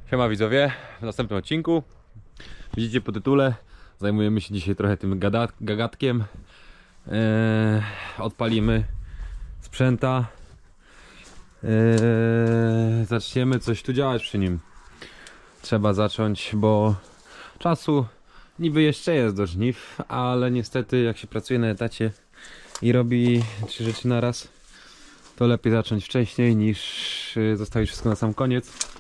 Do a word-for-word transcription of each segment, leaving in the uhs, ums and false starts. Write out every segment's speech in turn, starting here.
Siema widzowie, w następnym odcinku widzicie po tytule, zajmujemy się dzisiaj trochę tym gadat gagatkiem. eee, Odpalimy sprzęta, eee, zaczniemy coś tu działać przy nim. Trzeba zacząć, bo czasu niby jeszcze jest do żniw, ale niestety jak się pracuje na etacie i robi trzy rzeczy na raz, to lepiej zacząć wcześniej niż zostawić wszystko na sam koniec.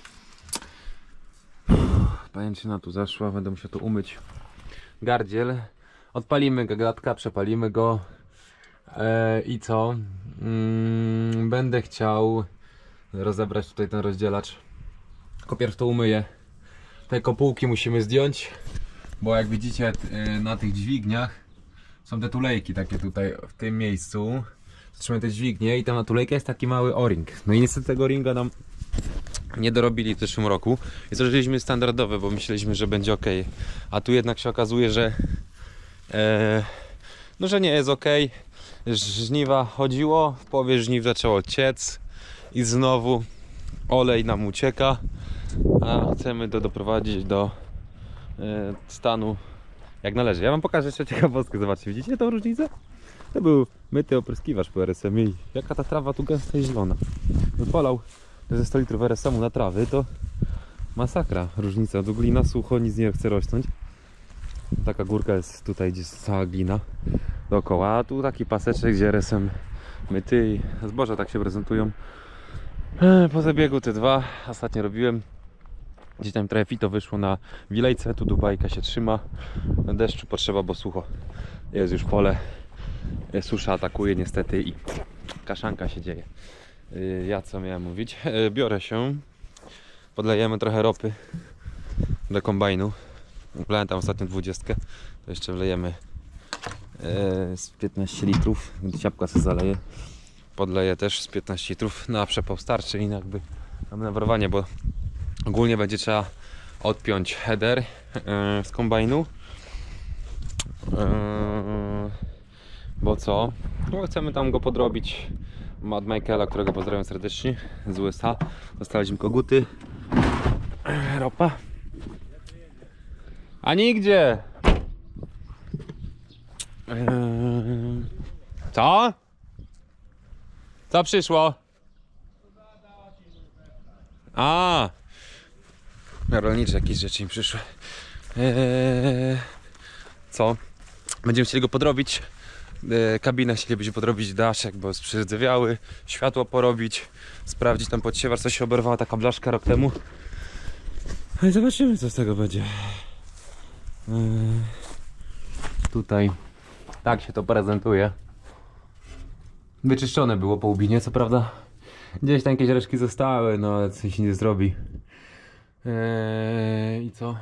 Pajęczyna tu zaszła, będę musiał to umyć. Gardziel. Odpalimy gagatka, przepalimy go. Eee, I co? Mm, będę chciał rozebrać tutaj ten rozdzielacz. Tylko pierw to umyję. Te kopułki musimy zdjąć, bo jak widzicie na tych dźwigniach są te tulejki takie tutaj w tym miejscu. Zatrzymamy te dźwignie i tam na tulejkę jest taki mały o-ring. No i niestety tego ringa nam nie dorobili w zeszłym roku i założyliśmy standardowe, bo myśleliśmy, że będzie ok, a tu jednak się okazuje, że e, no, że nie jest ok. Żniwa chodziło, w połowie żniw zaczęło ciec i znowu olej nam ucieka, a chcemy to doprowadzić do e, stanu jak należy. Ja wam pokażę jeszcze ciekawostkę, zobaczcie, widzicie tą różnicę? To był myty opryskiwacz po R S M i jaka ta trawa tu gęsta i zielona. Wypalał ze sto litrów R S M-u na trawy, to masakra, różnica. Tu glina sucho, nic nie chce rosnąć. Taka górka jest tutaj, gdzie jest cała glina dookoła, a tu taki paseczek, gdzie R S M myty i zboża tak się prezentują. Po zabiegu T dwa ostatnio robiłem. Gdzieś tam trochę fito wyszło na wilejce, tu dubajka się trzyma. Deszczu potrzeba, bo sucho. Jest już pole. Susza atakuje niestety i kaszanka się dzieje. Ja co miałem mówić? Biorę się, podlejemy trochę ropy do kombajnu. Wlałem tam ostatnią dwudziestkę, to jeszcze wlejemy z piętnaście litrów, ciapka sobie zaleje. Podleję też z piętnaście litrów, na przepał starczy i jakby na nawrowanie, bo ogólnie będzie trzeba odpiąć header z kombajnu. Bo co? No chcemy tam go podrobić. Od Michaela, którego pozdrawiam serdecznie z U S A. Dostaliśmy koguty. Ropa. A nigdzie! Eee... Co? Co przyszło? A, rolnicze jakieś rzeczy im przyszły. Eee... Co? Będziemy chcieli go podrobić. Kabinę chcielibyśmy podrobić, daszek, bo jest przyrdzewiały, światło porobić, sprawdzić tam podsiewacz, co się oberwała taka blaszka rok temu. No i zobaczymy, co z tego będzie. Yy, tutaj tak się to prezentuje. Wyczyszczone było po łbinie, co prawda gdzieś tam jakieś resztki zostały, no ale coś się nie zrobi. Yy, I co?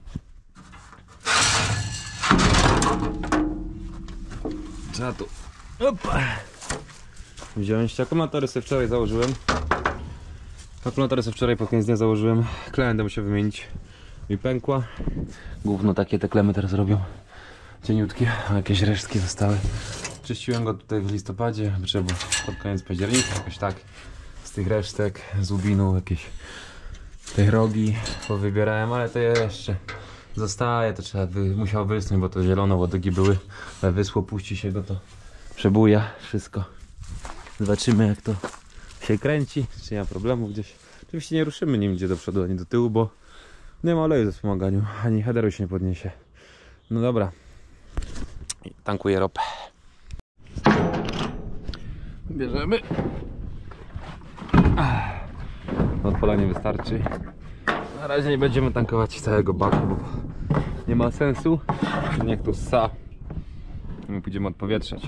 Trzeba tu opa, wziąć. Akumulatory sobie wczoraj założyłem. Akumulatory sobie wczoraj pod koniec dnia założyłem. Klemę będę musiał wymienić. Mi pękła. Gówno takie te klemy teraz robią. Cieniutkie, a jakieś resztki zostały. Czyściłem go tutaj w listopadzie, trzeba było pod koniec października, jakoś tak. Z tych resztek, z łubinu jakieś tych rogi powybierałem, ale to jeszcze zostaje, to trzeba wy, musiał wysnąć, bo to zielono łodygi były, ale wyschło, puści się go, to przebuja wszystko. Zobaczymy, jak to się kręci, czy nie ma problemu gdzieś. Oczywiście nie ruszymy nim gdzie do przodu, ani do tyłu, bo nie ma oleju ze wspomaganiu, ani headeru się nie podniesie. No dobra, tankuję ropę. Bierzemy. Odpalanie wystarczy. Na razie nie będziemy tankować całego baku, bo nie ma sensu. Niech tu ssa. My pójdziemy odpowietrzać.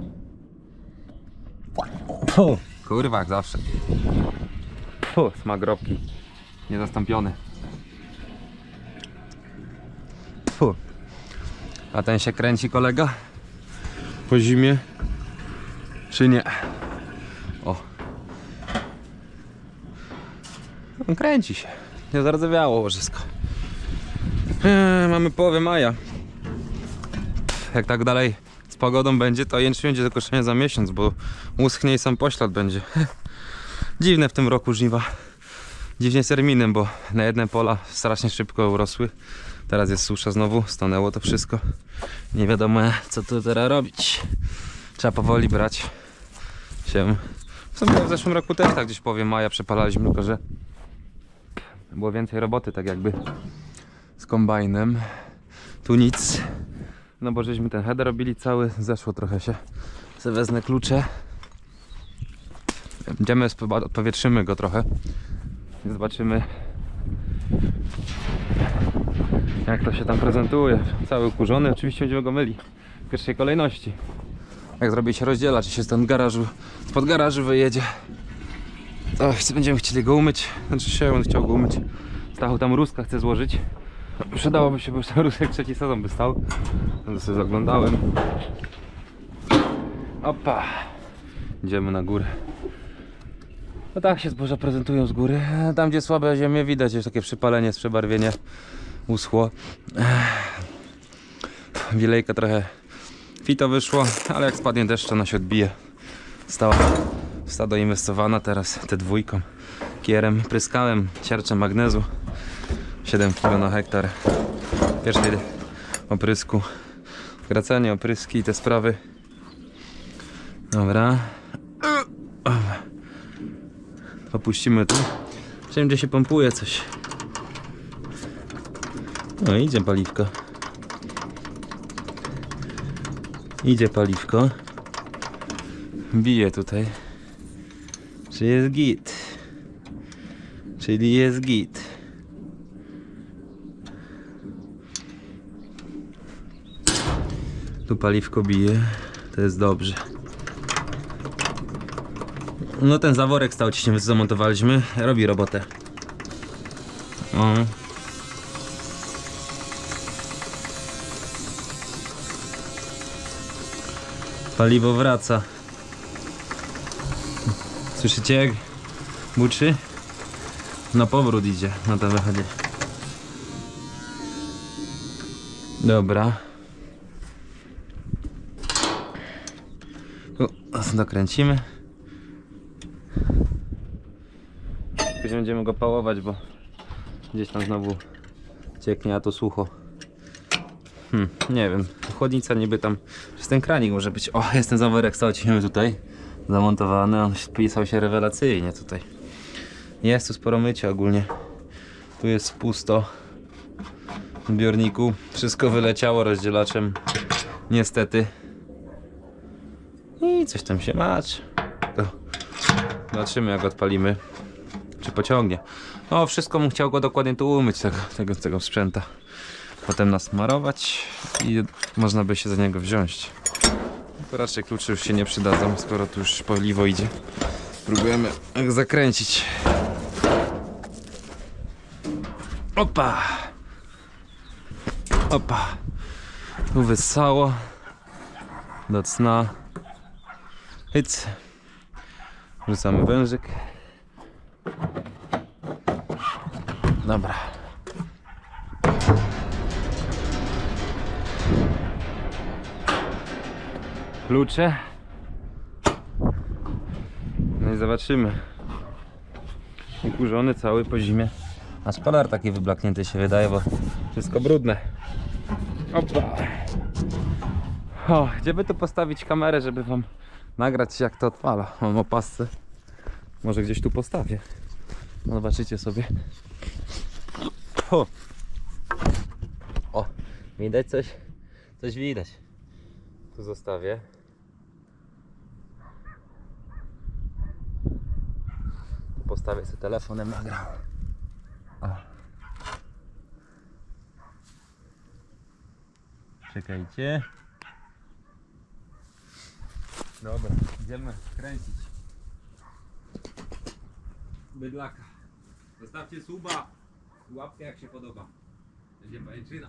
Puh, kurwa, jak zawsze. Puh, smak ropki niezastąpiony. Puh. A ten się kręci, kolega? Po zimie? Czy nie? O. On kręci się. Nie zardzewiało łożysko. Eee, mamy połowę maja. Jak tak dalej z pogodą będzie, to jęczmień będzie do koszenia za miesiąc, bo uschnie i sam poślad będzie. Dziwne w tym roku żniwa. dziwnie z terminem, bo na jedne pola strasznie szybko urosły. Teraz jest susza znowu, stanęło to wszystko. Nie wiadomo co tu teraz robić. Trzeba powoli brać się. W sumie w zeszłym roku też tak gdzieś powie maja przepalaliśmy, tylko że było więcej roboty tak jakby z kombajnem. Tu nic. No bo żeśmy ten header robili cały, zeszło trochę się. Se wezmę klucze. Idziemy, odpowietrzymy go trochę. I zobaczymy jak to się tam prezentuje. Cały ukurzony, oczywiście będziemy go myli w pierwszej kolejności. Jak zrobi się rozdziela, czy się stąd garażu, spod garażu wyjedzie. To będziemy chcieli go umyć. Znaczy się on chciał go umyć. Stachu tam ruska chce złożyć. Przydałoby się, bo już ten rusek trzeci sezon by stał. To sobie zaglądałem. Opa. Idziemy na górę. No tak się zboża prezentują z góry. Tam gdzie słabe ziemie widać już takie przypalenie, przebarwienie uschło. Wielejka trochę fito wyszło, ale jak spadnie deszcz, to ona się odbije. Stała stado inwestowana, teraz te dwójką kierem pryskałem ciarczem magnezu siedem kilo na hektar pierwszej oprysku, gracenie, opryski i te sprawy. Dobra, opuścimy tu. Wszędzie się pompuje coś. No idzie paliwko. Idzie paliwko. Bije tutaj. Czy jest git? Czyli jest git. Tu paliwko bije. To jest dobrze. No ten zaworek stał ciśnie, zamontowaliśmy. Robi robotę. O. Paliwo wraca. Słyszycie jak buczy? Na powrót idzie, na to wychodzi. Dobra. Tu dokręcimy. Później będziemy go pałować, bo gdzieś tam znowu cieknie, a to sucho. Hmm, nie wiem, chłodnica niby tam, przez ten kranik może być. O, jest ten zaworek, stał ciśniemy tutaj zamontowany, on pisał się rewelacyjnie tutaj. Jest tu sporo mycia ogólnie. Tu jest pusto w zbiorniku, wszystko wyleciało rozdzielaczem niestety. I coś tam się macz. To zobaczymy jak odpalimy, czy pociągnie. No wszystko bym chciał go dokładnie tu umyć, tego, tego, tego sprzęta. Potem nasmarować i można by się za niego wziąć. To raczej klucze już się nie przydadzą, skoro tu już paliwo idzie. Spróbujemy zakręcić. Opa! Opa! Tu wyssało. Do cna. Hyc. Rzucamy wężyk. Dobra. Klucze. No i zobaczymy. Ukurzony cały po zimie. Aż kolor taki wyblaknięty się wydaje, bo wszystko brudne. Opa. O, gdzie by tu postawić kamerę, żeby wam nagrać jak to odpala. Mam opasce. Może gdzieś tu postawię. No, zobaczycie sobie. O. O, widać coś? Coś widać. Tu zostawię. Postawię sobie telefonem, nagrał. O. Czekajcie. Dobra, idziemy kręcić bydlaka. Zostawcie suba, łapkę jak się podoba. Będzie pajęczyna.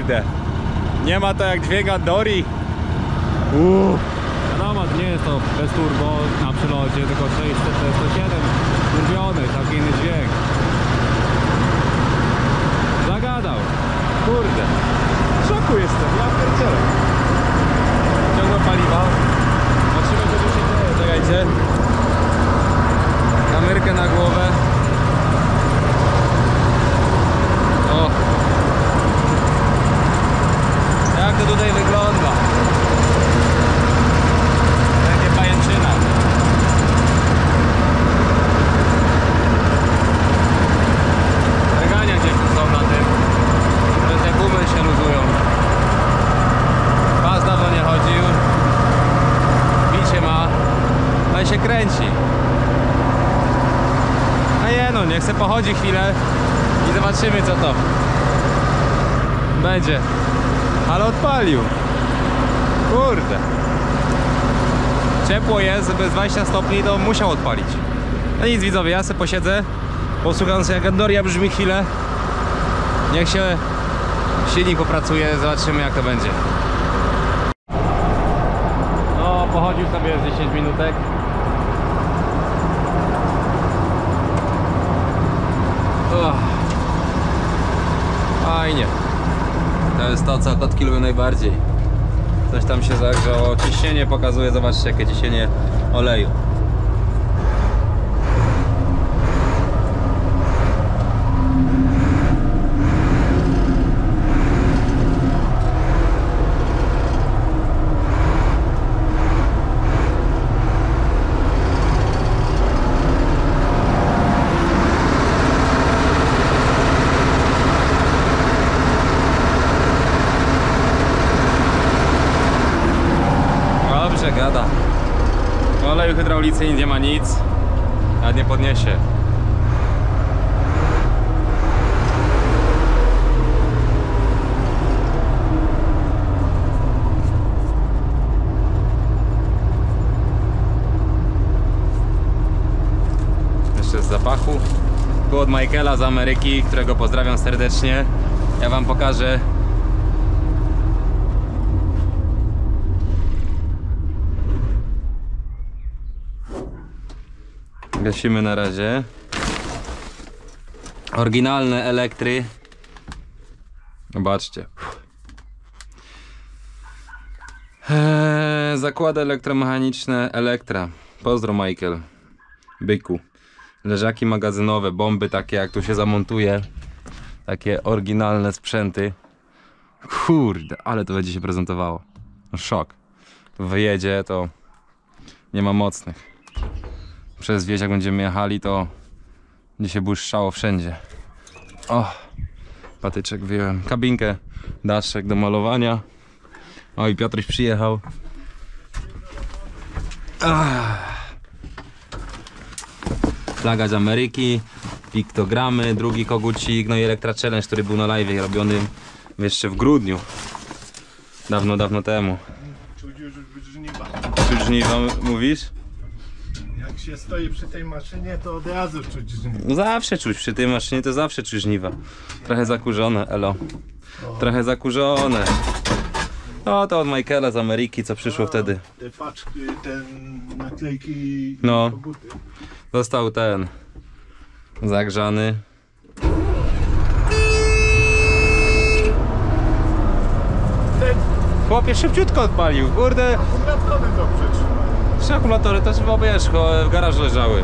Kurde. Nie ma to jak dźwięk Andori. Uuu. Wiadomo, nie jest to bez turbo na przelocie, tylko sześćset sto siedem turbiony, taki inny dźwięk. Zagadał. Kurde. W szoku jestem, ja pierdzielę. Ciągle paliwa. Zobaczymy, co tu się dzieje. Czekajcie. Kamerkę na głowę. O. Jak to tutaj wygląda? Takie pajęczyna. Regania dzieci są na tym, że te gumy się luzują. Pas dawno nie chodził. Bicie ma, ale się kręci. A nie no, niech se pochodzi chwilę i zobaczymy, co to będzie. Ale odpalił. Kurde. Ciepło jest, bez dwudziestu stopni to musiał odpalić. No nic widzowie, ja se posiedzę, posłucham sobie jak Andoria brzmi chwilę. Niech się silnik popracuje, zobaczymy jak to będzie. No, pochodził sobie z dziesięć minutek. Oh. Fajnie. To jest to, co kotki lubią najbardziej. Coś tam się zagrzało. Ciśnienie pokazuje, zobaczcie jakie ciśnienie oleju. Gada. W oleju hydraulicy nie ma nic, a nie podniesie. Jeszcze z zapachu. Tu od Michaela z Ameryki, którego pozdrawiam serdecznie. Ja wam pokażę. Gasimy na razie. Oryginalne elektry. Zobaczcie. Eee, zakłady elektromechaniczne Elektra. Pozdro Michael. Byku. Leżaki magazynowe, bomby takie jak tu się zamontuje. Takie oryginalne sprzęty. Kurde, ale to będzie się prezentowało. No, szok. Tu wyjedzie, to nie ma mocnych. Przez wieś jak będziemy jechali, to będzie się błyszczało wszędzie. O, patyczek wyjąłem. Kabinkę, daszek do malowania. O, i Piotruś przyjechał. Ach. Flaga z Ameryki, piktogramy, drugi kogucik, no i Elektra Challenge, który był na live robiony jeszcze w grudniu. Dawno, dawno temu. Czuć już żniwa. Czuć żniwa, mówisz? Jak się stoi przy tej maszynie, to od razu czuć żniwa. No zawsze czuć przy tej maszynie, to zawsze czuć żniwa. Trochę zakurzone, elo. Trochę zakurzone. No to od Michaela z Ameryki, co przyszło A, wtedy. Te paczki, te naklejki, No. koguty. Został ten zagrzany. Ten Chłopie szybciutko odpalił, kurde. akumulatory dobrze trzymają. Trzy akumulatory to chyba wiesz, w garażu leżały.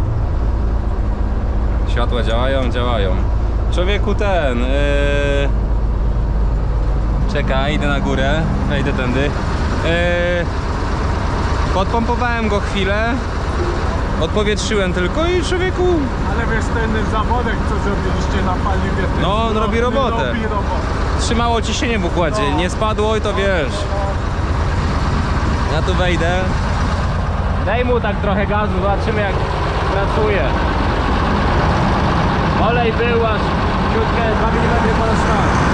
Światła działają, działają. Człowieku ten. Yy... Czekaj, idę na górę, wejdę tędy. Yy... Podpompowałem go chwilę. Odpowietrzyłem tylko i człowieku. Ale wiesz, ten zawodek, co zrobiliście na paliwie, ten No, on robi robotę. robi robotę. Trzymało ciśnienie w układzie, nie spadło i to wiesz. Ja tu wejdę. Daj mu tak trochę gazu, zobaczymy jak pracuje. Olej był aż ciutkę dwa milimetry ponad stan.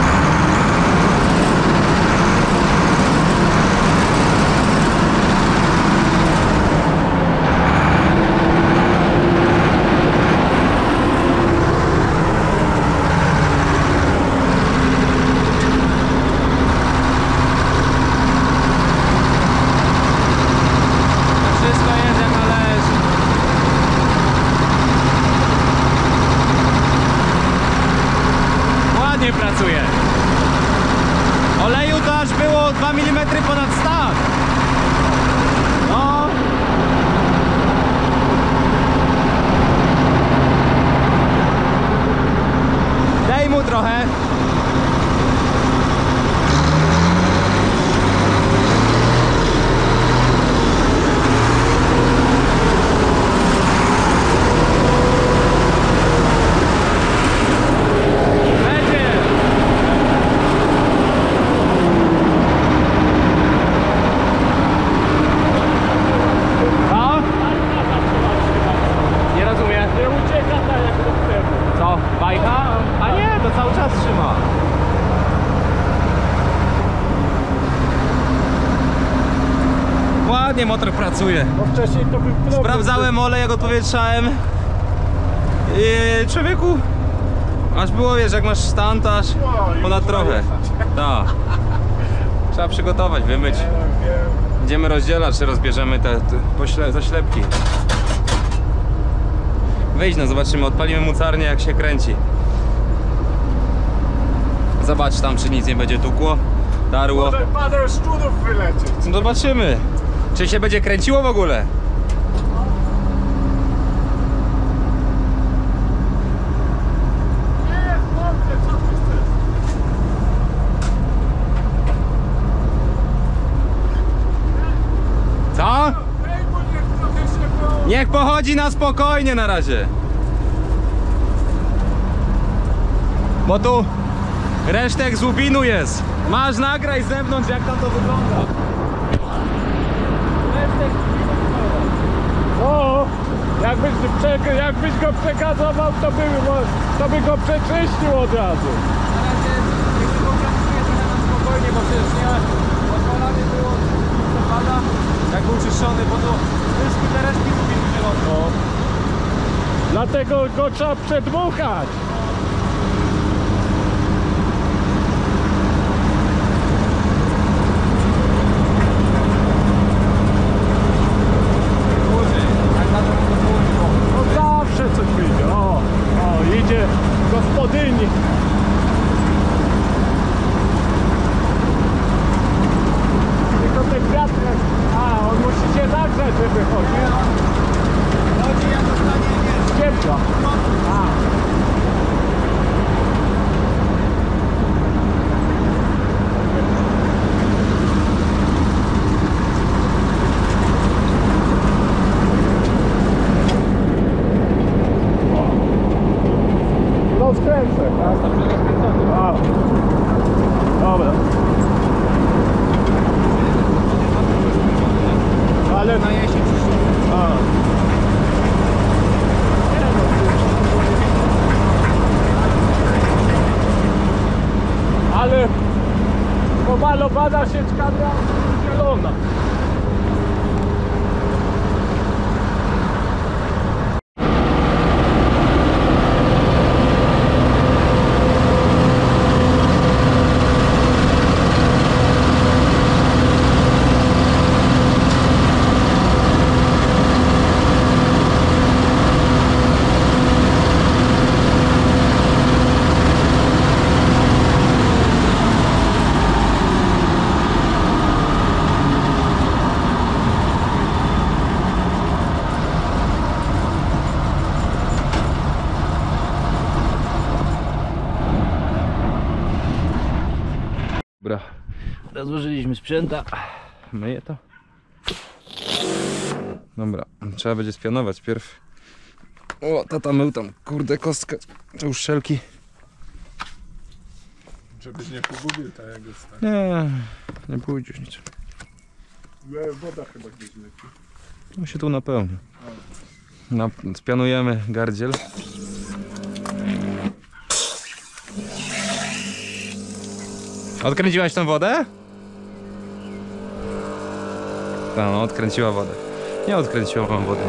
dwa milimetry ponad stak. No. Daj mu trochę. Ładnie motor pracuje. Bo wcześniej to był problem. Sprawdzałem olej, jak odpowietrzałem. I człowieku, aż było, wiesz, jak masz stan, to aż ponad trochę. Tak. Trzeba przygotować, wymyć. Będziemy rozdzielać, czy rozbierzemy te, te pośle, zaślepki. Wejdź, no zobaczymy, odpalimy mocarnię, jak się kręci. Zobacz tam, czy nic nie będzie tukło, darło. Może parę szczurów wylecieć. Zobaczymy, czy się będzie kręciło w ogóle. Nie, chłopie, co ty chcesz? Co? Ej, bo niech trochę się było. Niech pochodzi na spokojnie na razie. Bo tu resztek z łubinu jest. Masz, nagraj z zewnątrz, jak tam to wygląda. Resztek z łubinu. O, jakbyś, prze, jakbyś go przekazował, to by, to by go przeczyścił od razu. Na razie niech się popracuje trochę na spokojnie, bo przecież nie odpalany było od listopada, jak był czyszczony, bo to wszystkie te resztki z łubinu zielone. Dlatego go trzeba przedmuchać. No zawsze coś wyjdzie. O, o, idzie gospodyni. Tylko ten wiatr, a on musi się zagrzać, żeby chodził. Chodzi, jak dostanie, wiesz, Ciepła. A. No skręcę, tak? A. Dobra. Ale na jesień. A. Ale pomalowana sieczka zielona. Dobra, rozłożyliśmy sprzęta. Myję to. Dobra, trzeba będzie spianować pierw. O, tata mył tam, kurde, kostkę, czy uszczelki. Żebyś nie pogubił tego stanu. Nie, nie pójdziesz nic. Woda chyba gdzieś leci. No się tu napełni. Na, spianujemy gardziel. Odkręciłaś tą wodę? Tak, no odkręciła wodę. Nie odkręciła wam wody.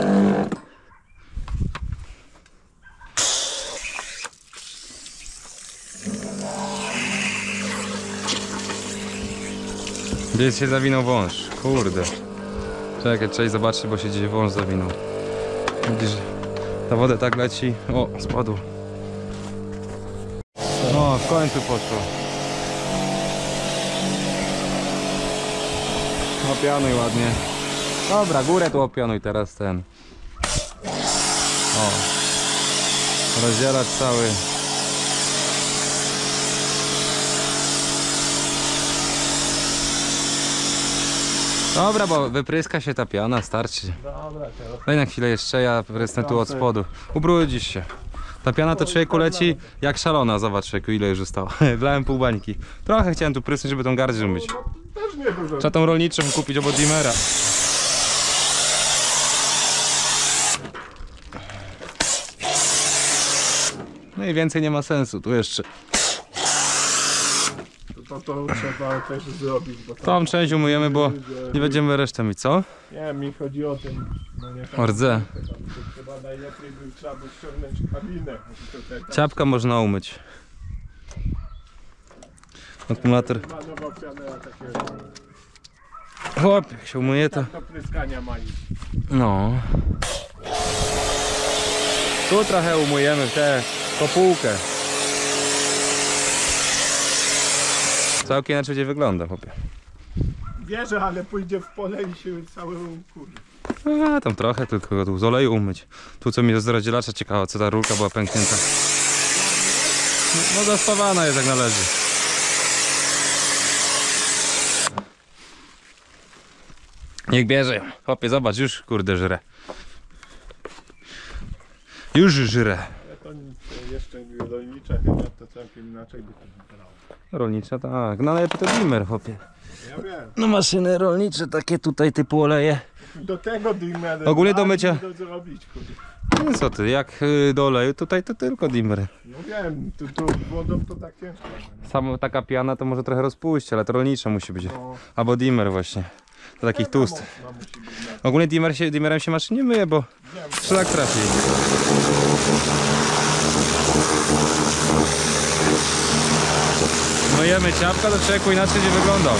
Gdzieś się zawinął wąż. Kurde. Czekaj, trzeba zobaczyć, bo się gdzieś wąż zawinął. Widzisz, ta woda tak leci. O, spadło. O, w końcu poszło. Opianuj ładnie. Dobra, górę tu opianuj teraz ten. O. Rozdzielacz cały. Dobra, bo wypryska się ta piana, starczy. Dobra, teraz. Daj na chwilę jeszcze, ja prysnę tu od spodu. Ubrudzisz się. Ta piana to człowieku leci jak szalona, zobacz człowieku, ile już zostało. Wlałem pół bańki. Trochę chciałem tu prysnąć, żeby tą gardziel myć. Też nie dużo. Trzeba tą rolniczą kupić obok Dimera. No i więcej nie ma sensu, tu jeszcze. To, to trzeba też zrobić, bo to... Tą część umyjemy, bo nie będziemy resztę mieć, co? Nie, mi chodzi o tym, no nie O rdze. Chyba najlepiej by trzeba by ściągnąć kabinę. Ciapka można umyć. Akumulator. Ma nową pianę, a takie Chłop, jak się umyje to... do pryskania ma nic. No. Tu trochę umyjemy w tę kopułkę. Całkiem inaczej będzie wygląda, chłopie. Wierzę, ale pójdzie w pole i się cały kurde. A, tam trochę tylko tu z oleju umyć. Tu co mi z rozdzielacza ciekawe, co ta rurka była pęknięta. No zaspawana jest jak należy. Niech bierze ją. Chłopie, zobacz, już kurde żre. Już żre. Ale to nic, to jeszcze rolnicze chyba to całkiem inaczej by to wyglądało. Rolnicza, tak. No ale to Dimmer, chłopie. Ja wiem. No maszyny rolnicze, takie tutaj typu oleje. Do tego Dimmer. Ogólnie do mycia. Do zrobić, kurde. No co ty, jak y, do oleju, tutaj to tylko Dimmer. No wiem, tu, tu wodą to tak ciężko. Sama taka piana to może trochę rozpuścić, ale to rolnicza musi być. No. Albo Dimmer właśnie. To takich tłustych. Mocna musi być, no. Ogólnie Dimmer się, Dimmerem się maszyn nie myje, bo Wiem. szlak trafi. Myjemy ciapka, to człowieku inaczej nie wyglądał.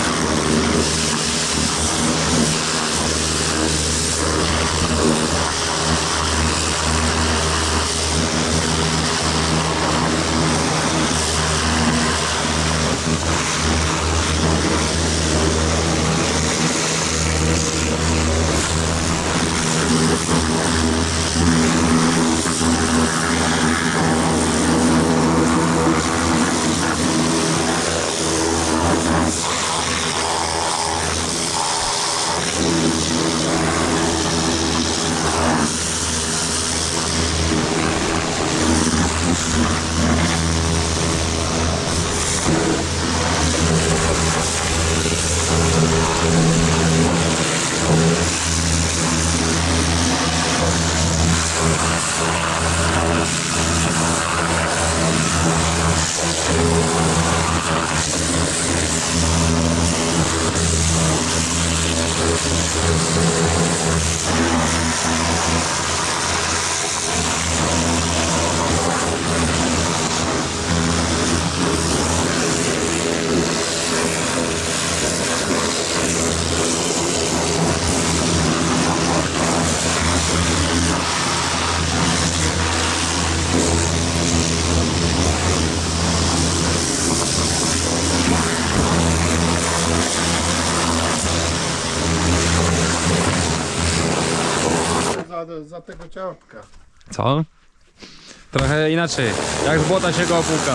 Za, za tego ciałka. Co? Trochę inaczej. Jak z błota się go opłuka.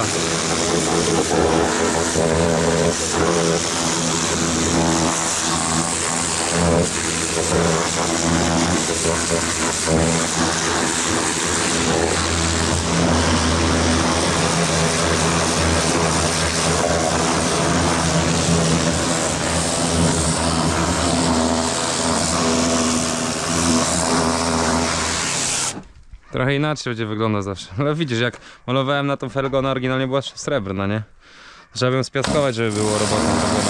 Trochę inaczej będzie wyglądać zawsze. Ale widzisz, jak malowałem na tą felgę, ona oryginalnie była srebrna, nie? Trzeba ją spiaskować, żeby było robotą robiona.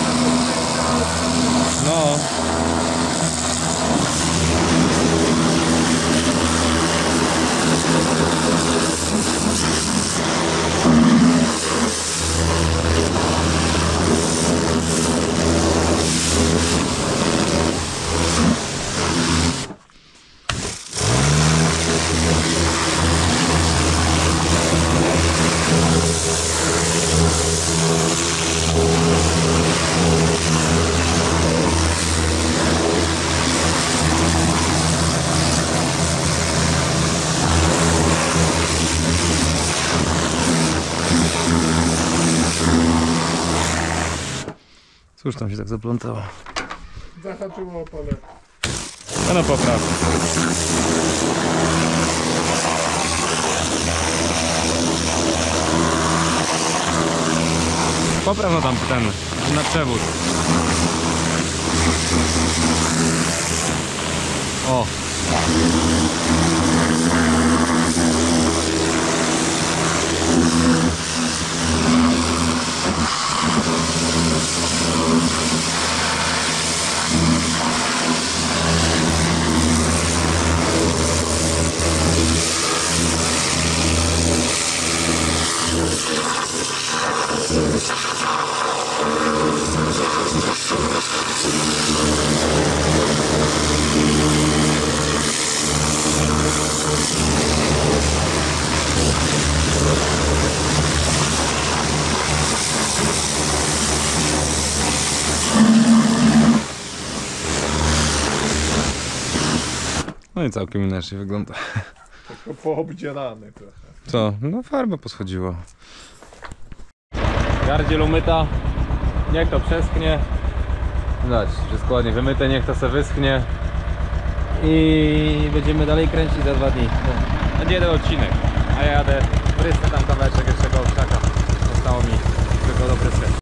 No. Cóż tam się tak zaplątało? Zahaczyło o pole. No, no popraw. Popraw no tam ten, na przewód. O! No i całkiem inaczej wygląda. Tylko poobdzierany trochę. Co? No farba poschodziła. Gardziel umyta. Niech to przeschnie. Zobacz, wszystko ładnie wymyte, niech to sobie wyschnie. I będziemy dalej kręcić za dwa dni. No, będzie jeden odcinek. A ja jadę, prysnę tam kawałeczek jeszcze go krzaka. Zostało mi tylko do pryskę.